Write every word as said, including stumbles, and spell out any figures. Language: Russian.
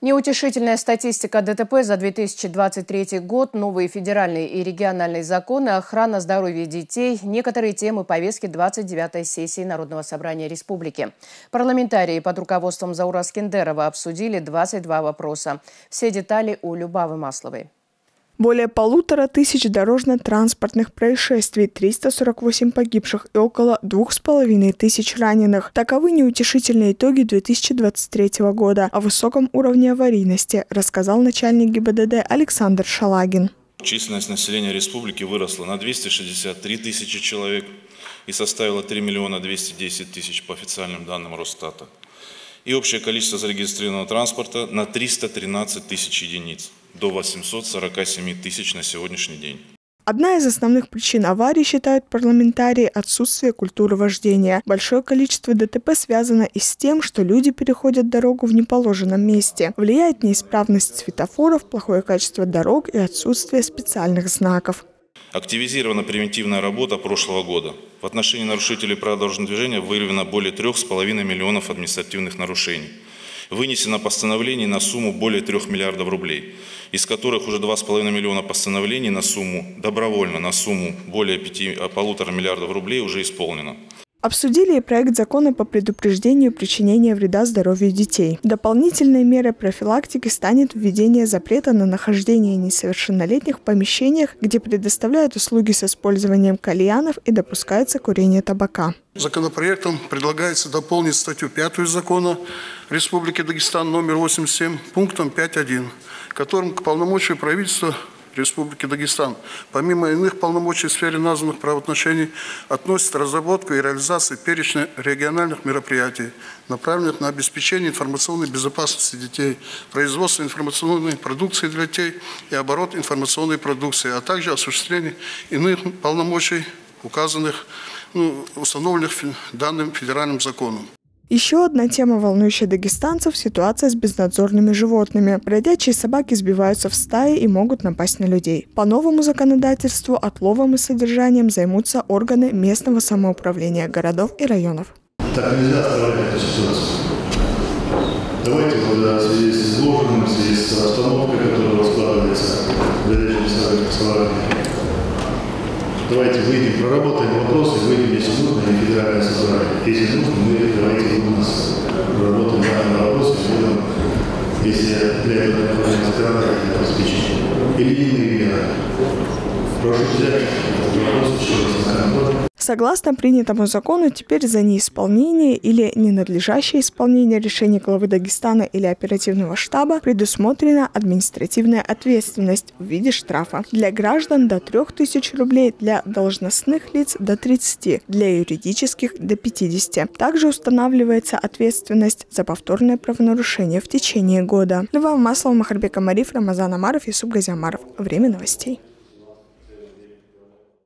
Неутешительная статистика ДТП за две тысячи двадцать третий год, новые федеральные и региональные законы, охрана здоровья детей, некоторые темы повестки двадцать девятой сессии Народного собрания Республики. Парламентарии под руководством Заура Скендерова обсудили двадцать два вопроса. Все детали у Любавы Масловой. Более полутора тысяч дорожно-транспортных происшествий, триста сорок восемь погибших и около двух с половиной тысяч раненых. Таковы неутешительные итоги две тысячи двадцать третьего года. О высоком уровне аварийности рассказал начальник ГИБДД Александр Шалагин. Численность населения республики выросла на двести шестьдесят три тысячи человек и составила три миллиона двести десять тысяч по официальным данным Росстата. И общее количество зарегистрированного транспорта на триста тринадцать тысяч единиц, до восьмисот сорока семи тысяч на сегодняшний день. Одна из основных причин аварий, считают парламентарии, отсутствие культуры вождения. Большое количество ДТП связано и с тем, что люди переходят дорогу в неположенном месте. Влияет неисправность светофоров, плохое качество дорог и отсутствие специальных знаков. Активизирована превентивная работа прошлого года. В отношении нарушителей правил дорожного движения выявлено более трех с половиной миллионов административных нарушений. Вынесено постановлений на сумму более трех миллиардов рублей, из которых уже два с половиной миллиона постановлений на сумму, добровольно на сумму более пяти, полутора миллиардов рублей уже исполнено. Обсудили и проект закона по предупреждению причинения вреда здоровью детей. Дополнительной мерой профилактики станет введение запрета на нахождение несовершеннолетних в помещениях, где предоставляют услуги с использованием кальянов и допускается курение табака. Законопроектом предлагается дополнить статью пятую закона Республики Дагестан номер восемьдесят семь пунктом пять точка один, которым к полномочию правительства Республики Дагестан, помимо иных полномочий в сфере названных правоотношений, относится разработка и реализация перечня региональных мероприятий, направленных на обеспечение информационной безопасности детей, производство информационной продукции для детей и оборот информационной продукции, а также осуществление иных полномочий, указанных, ну, установленных данным федеральным законом. Еще одна тема, волнующая дагестанцев – ситуация с безнадзорными животными. Бродячие собаки сбиваются в стаи и могут напасть на людей. По новому законодательству отловом и содержанием займутся органы местного самоуправления городов и районов. Так нельзя оставлять эту ситуацию. Давайте в связи с изложенным, в связи с обстановкой, которая складывается в горячем собрании, давайте выйдем, проработаем вопросы, выйдем, если нужно, на федеральное собрание. Если нужно, мы давайте у нас проработаем данный вопрос, если для этого необходимо законодательное обеспечение. Или иные меры. Прошу взять этот вопрос еще раз на контроль. Согласно принятому закону, теперь за неисполнение или ненадлежащее исполнение решений главы Дагестана или оперативного штаба предусмотрена административная ответственность в виде штрафа. Для граждан до трёх тысяч рублей, для должностных лиц до тридцати, для юридических до пятидесяти. Также устанавливается ответственность за повторное правонарушение в течение года. Любава Маслова, Махарбек Амариф, Рамазан Амаров, Юсуп Газиамаров. Время новостей.